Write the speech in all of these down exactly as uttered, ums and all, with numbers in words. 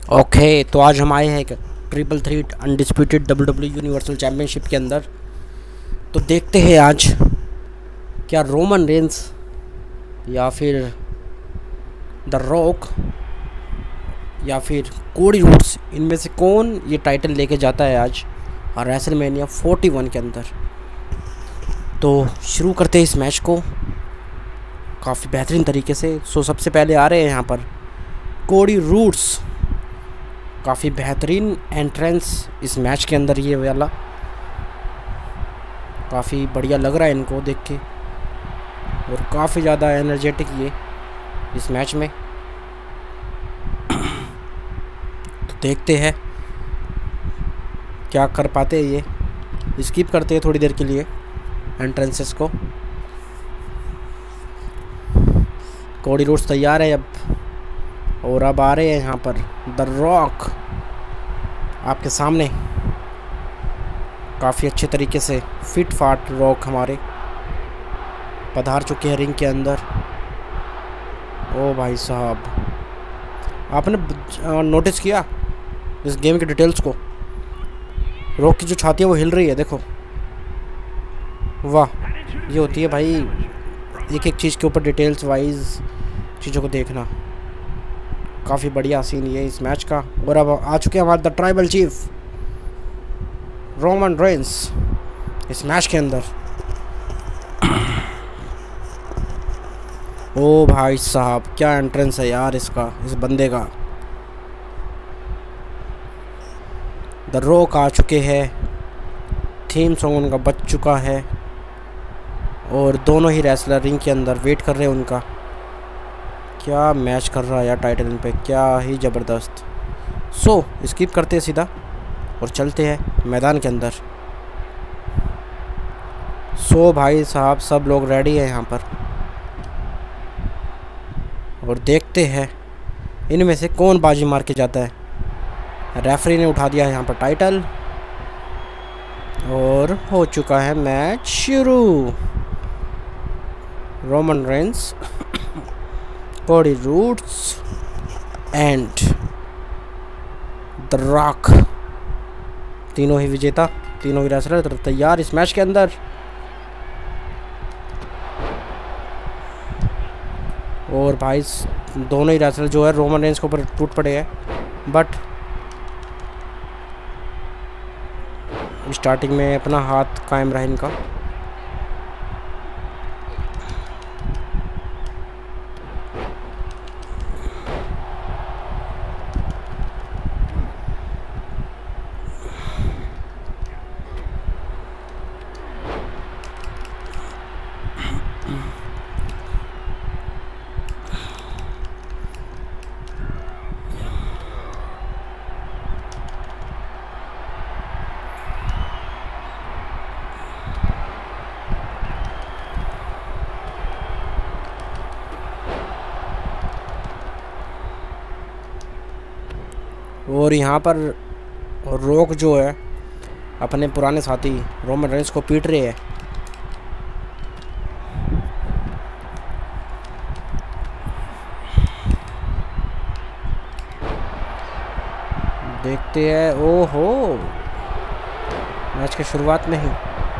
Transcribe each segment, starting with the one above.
Okay, तो आज हम आए हैं एक triple threat undisputed W W universal championship के अंदर। तो देखते हैं आज क्या रोमन रेंस या फिर द रॉक या फिर कोडी रूड्स, इनमें से कौन ये टाइटल लेके जाता है आज और रेसलमेनिया फोर्टी वन के अंदर। तो शुरू करते हैं इस मैच को काफ़ी बेहतरीन तरीके से। सो सबसे पहले आ रहे हैं यहाँ पर कोडी रूड्स। काफ़ी बेहतरीन एंट्रेंस इस मैच के अंदर, ये वाला काफ़ी बढ़िया लग रहा है इनको देख के, और काफ़ी ज़्यादा एनर्जेटिक ये इस मैच में। तो देखते हैं क्या कर पाते हैं ये। स्किप करते हैं थोड़ी देर के लिए एंट्रेंसेस को। कोडी रूड्स तैयार है अब, और अब आ रहे हैं यहाँ पर द रॉक आपके सामने। काफ़ी अच्छे तरीके से फिट फाट रॉक हमारे पधार चुके हैं रिंग के अंदर। ओ भाई साहब, आपने नोटिस किया इस गेम के डिटेल्स को? रॉक की जो छाती है वो हिल रही है, देखो। वाह, ये होती है भाई एक एक चीज़ के ऊपर डिटेल्स वाइज चीज़ों को देखना। काफ़ी बढ़िया सीन ये इस मैच का। और अब आ चुके हैं हमारे the tribal chief Roman Reigns इस मैच के अंदर। ओ भाई साहब, क्या एंट्रेंस है यार इसका, इस बंदे का। द रॉक आ चुके हैं, थीम सॉन्ग उनका बज चुका है, और दोनों ही रेसलर रिंग के अंदर वेट कर रहे हैं उनका। क्या मैच कर रहा है यार टाइटल पे, क्या ही ज़बरदस्त। सो स्किप करते हैं सीधा और चलते हैं मैदान के अंदर। सो भाई साहब, सब लोग रेडी हैं यहाँ पर, और देखते हैं इनमें से कौन बाजी मार के जाता है। रेफरी ने उठा दिया है यहाँ पर टाइटल, और हो चुका है मैच शुरू। Roman Reigns, Cody Rhodes and the Rock, तीनों ही विजेता, तीनों ही रेसलर तैयार इस मैच के अंदर। और भाई दोनों ही रेसलर जो है रोमन रेंस के ऊपर टूट पड़े हैं, बट स्टार्टिंग में अपना हाथ कायम रहा इनका। और यहाँ पर रॉक जो है अपने पुराने साथी रोमन रेंस को पीट रहे हैं। देखते हैं, ओहो, मैच की शुरुआत में ही।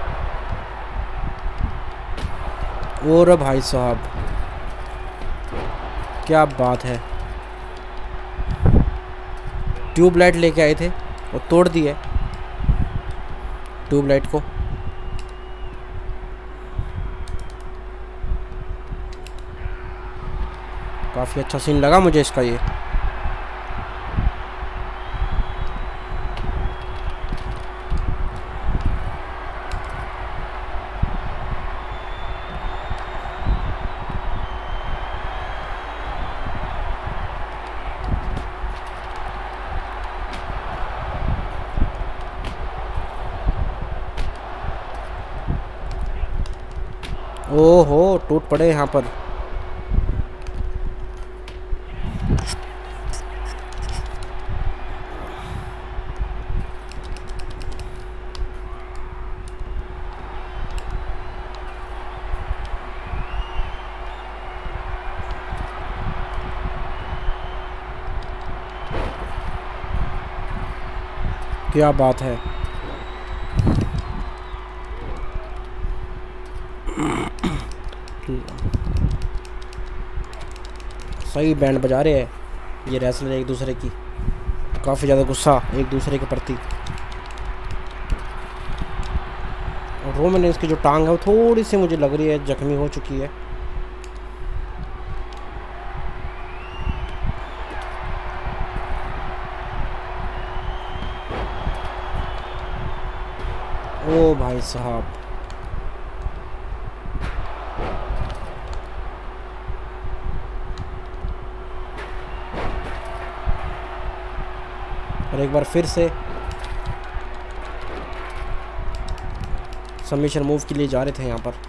और भाई साहब, क्या बात है, ट्यूबलाइट लेके आए थे और तोड़ दिए ट्यूबलाइट को। काफ़ी अच्छा सीन लगा मुझे इसका ये। ओहो, टूट पड़े यहाँ पर। क्या बात है। सही बैंड बजा रहे हैं ये रेसलर एक दूसरे की, काफ़ी ज़्यादा गुस्सा एक दूसरे के प्रति। और रोमन रेंस की जो टांग है वो थोड़ी सी मुझे लग रही है जख्मी हो चुकी है। ओ भाई साहब, और एक बार फिर से सबमिशन मूव के लिए जा रहे थे यहाँ पर।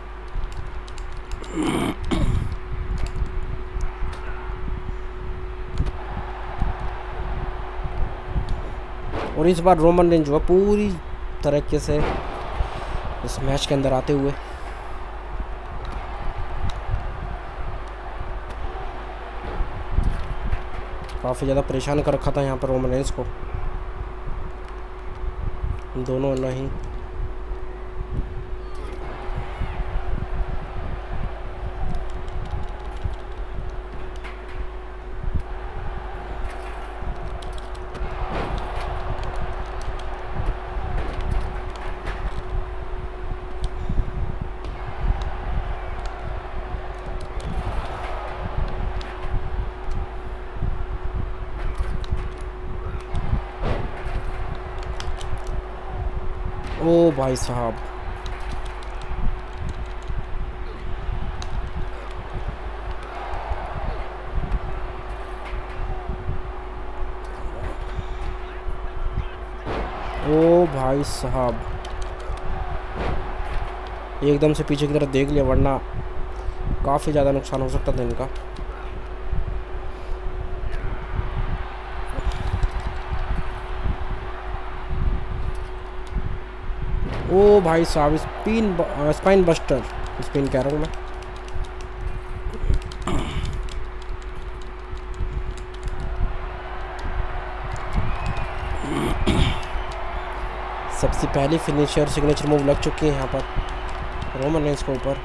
और इस बार रोमन रेंज जो है पूरी तरीके से इस मैच के अंदर आते हुए काफ़ी ज़्यादा परेशान कर रखा था यहाँ पर रोमन रेंज को, दोनों नहीं। ओ भाई साहब, ओ भाई साहब, एकदम से पीछे की तरफ देख लिया वरना काफ़ी ज़्यादा नुकसान हो सकता था इनका। ओ भाई साहब, स्पिन स्पाइन बस्टर, स्पिन कह रहा हूँ मैं। सबसे पहली फिनिशर सिग्नेचर मूव लग चुकी है यहाँ पर रोमन रेंस के ऊपर।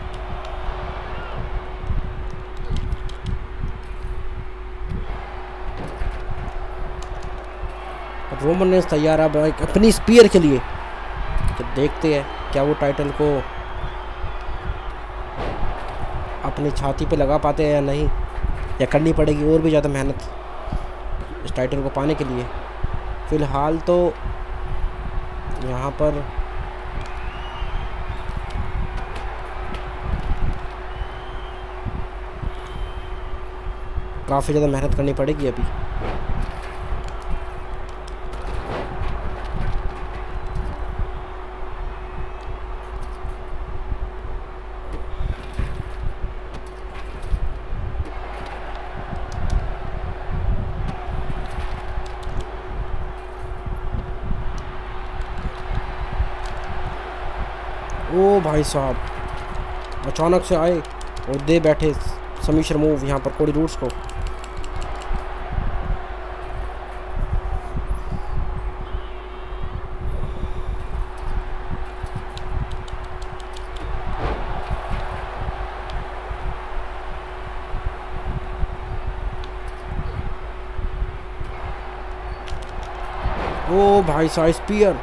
रोमन रेंस तैयार अब अपनी स्पीयर के लिए, तो देखते हैं क्या वो टाइटल को अपनी छाती पे लगा पाते हैं या नहीं, या करनी पड़ेगी और भी ज़्यादा मेहनत इस टाइटल को पाने के लिए। फ़िलहाल तो यहाँ पर काफ़ी ज़्यादा मेहनत करनी पड़ेगी अभी। ओ भाई साहब, अचानक से आए और दे बैठे सबमिशन मूव यहाँ पर कोडी रूड्स को। ओ भाई साहब, स्पीयर,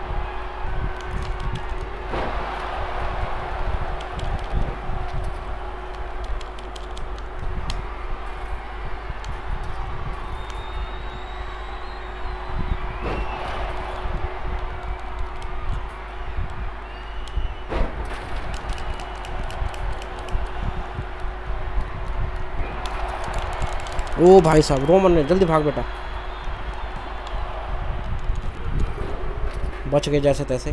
ओ भाई साहब, रोमन ने जल्दी भाग बेटा, बच गए जैसे तैसे।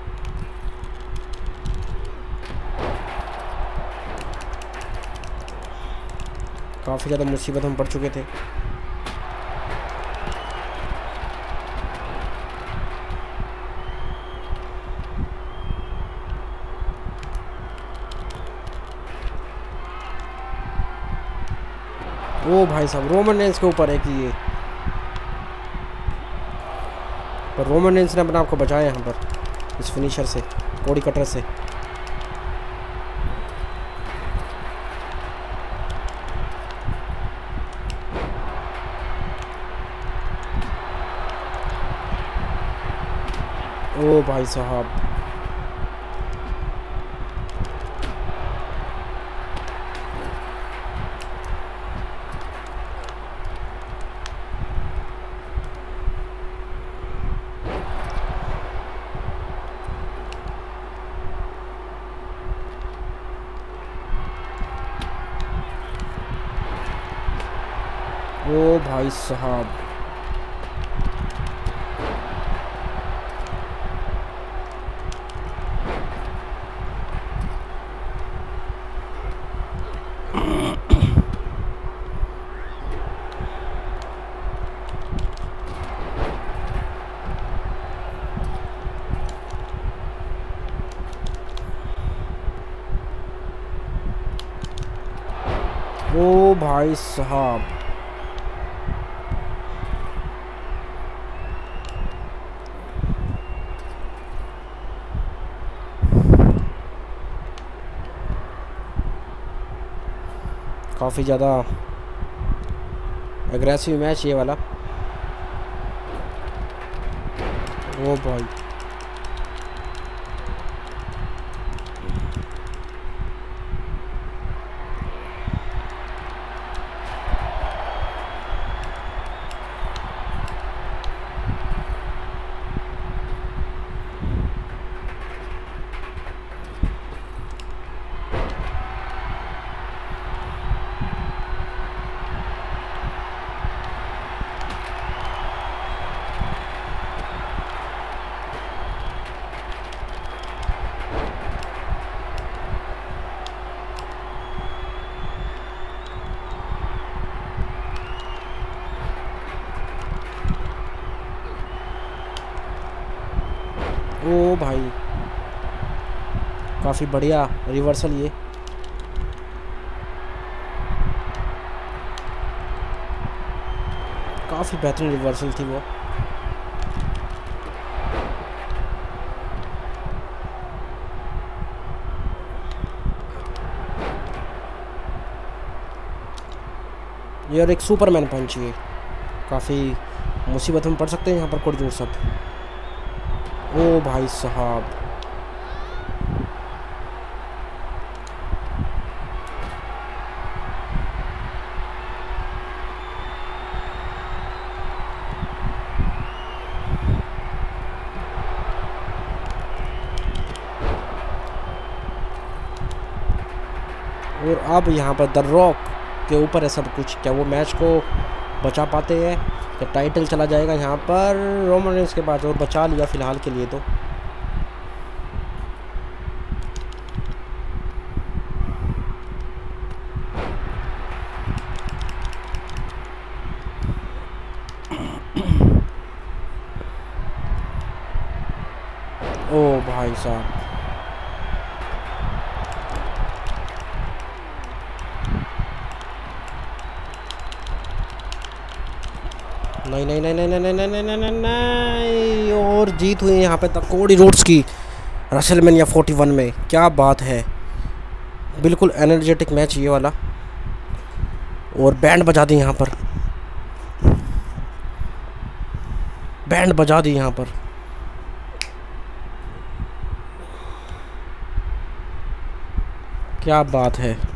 काफ़ी ज़्यादा मुसीबत में पड़ चुके थे। ओ भाई साहब, रोमन रेंस के ऊपर है कि ये पर रोमन रेंस ने अपने आप को बचाया यहाँ पर इस फिनिशर से, कोडी कटर से। ओ भाई साहब, ओ भाई साहब, ओ भाई साहब, काफ़ी ज़्यादा एग्रेसिव मैच ये वाला। ओ भाई, ओ भाई, काफ़ी बढ़िया रिवर्सल ये। काफ़ी बेहतरीन रिवर्सल थी वो। ये और एक सुपरमैन पंच, ये काफ़ी मुसीबत में पड़ सकते हैं यहाँ पर कोडी जोसेफ। ओ भाई साहब, और अब यहाँ पर द रॉक के ऊपर है सब कुछ। क्या वो मैच को बचा पाते हैं? क्या टाइटल चला जाएगा यहाँ पर रोमन रेंस के पास? और बचा लिया फिलहाल के लिए तो। ओ भाई साहब, नहीं नहीं नहीं नहीं नहीं नहीं नहीं नहीं नहीं नहीं, और जीत हुई यहाँ पे तक कोडी रोड्स की रेसलमेनिया इकतालीस में। क्या बात है, बिल्कुल एनर्जेटिक मैच ये वाला। और बैंड बजा दी यहाँ पर, बैंड बजा दी यहाँ पर। क्या बात है।